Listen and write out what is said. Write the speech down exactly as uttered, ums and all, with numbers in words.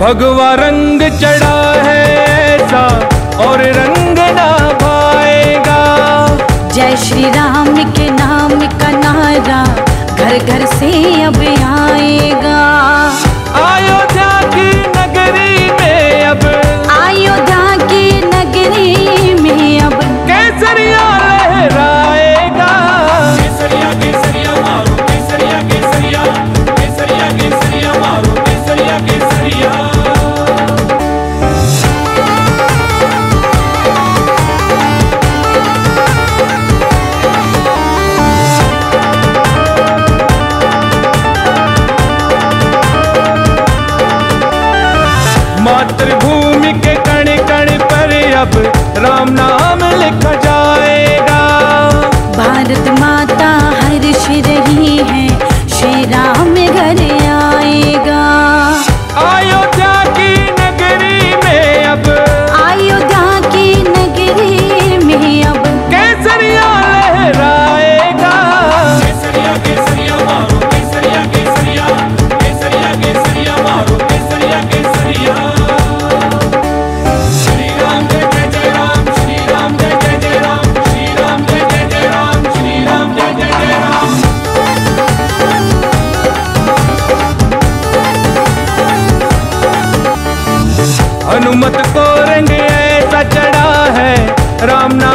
भगवा रंग चढ़ा है ऐसा और रंग ना भाएगा। जय श्री राम के नाम का नारा घर घर से अब आएगा। अयोध्या की नगरी में अब अयोध्या की नगरी में अब केसरिया लहराएगा। केसरिया केसरिया मारो केसरिया केसरिया केसरिया केसरिया मारो केसरिया केसरिया। मातृभूमि के कण कण पर अब राम नाम लिखा जाएगा। भारत माता हर्ष रही है श्री राम घर आएगा। अयोध्या की नगरी में अब अयोध्या की नगरी में अब केसरिया लहराएगा। केसरिया केसरिया मारो केसरिया केसरिया केसरिया केसरिया मारो केसरिया केसरिया। श्री राम जय जय जय राम श्री राम जय जय जय राम श्री राम जय जय जय राम श्री राम जय जय जय राम। हनुमत को रंग ऐसा चढ़ा है राम नाम